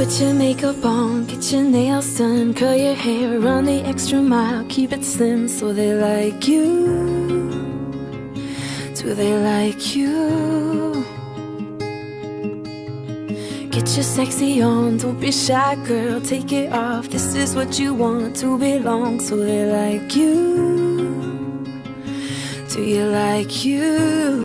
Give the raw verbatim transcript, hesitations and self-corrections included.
Put your makeup on, get your nails done, curl your hair, run the extra mile, keep it slim so they like you. Do they like you? Get your sexy on, don't be shy girl, take it off. This is what you want, to belong, so they like you. Do you like you?